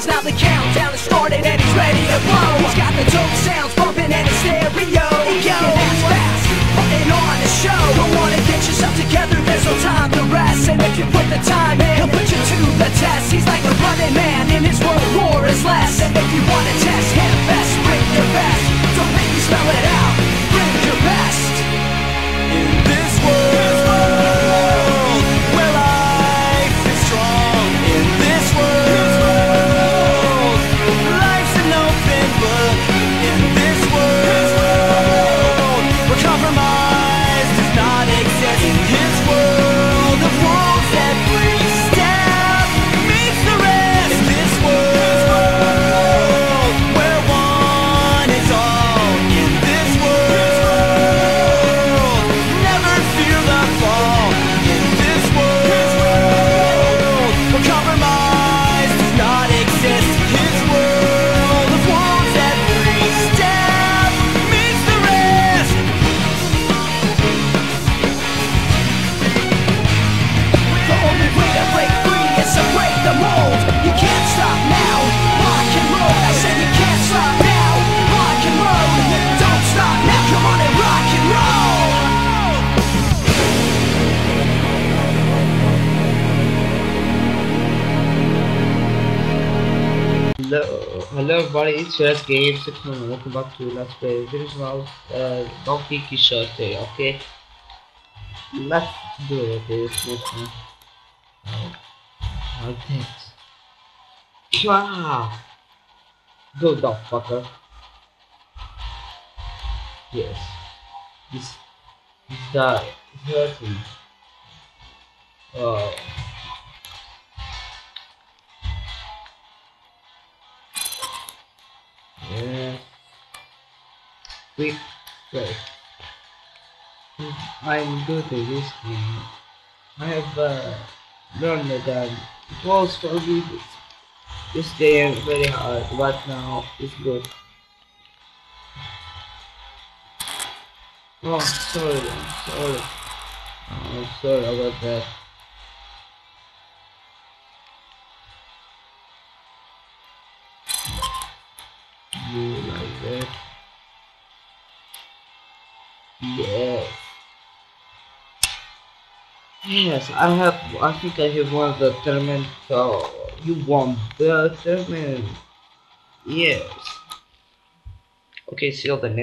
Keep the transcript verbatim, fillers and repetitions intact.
cause now the countdown has started and he's ready to blow. He's got the dope sounds bumping and his stereo. Yo, that's fast, putting on the show. Don't wanna get yourself together, there's no time to rest. And if you put the time in, he'll put you to the test. He's like a running man, in his world war is less. And if you wanna test him best, bring your best. Don't make me spell it out, bring your best. In this world where life is strong, in this world life's an open book. In this world where compromise does not exist. In his world of rules, every step meets the rest. In this world where one is all. In this world never fear the fall. In this world where compromise does not exist. His world of wolves, every step meets the rest. The only way to break free is to break the mold. You can't stop now, rock and roll. I said you can't stop now, rock and roll. Don't stop now, come on and rock and roll. Hello, hello everybody, it's Red Game six and welcome back to Let's Play. This is now uh, Donkey Xote, okay? Let's do it, okay? It's this one. Uh, like this. Wow! Go, dog fucker. Yes. This, this guy is hurting. Oh. Yeah. Quick strike. I'm good at this game. I have uh, learned that it was for me this, this game very hard, but now it's good. Oh, sorry, I'm sorry. Oh, I'm sorry about that. You like that? Yes. Yes, I have. I think I have won the tournament. So you won the tournament. Yes. Okay, see you on the next.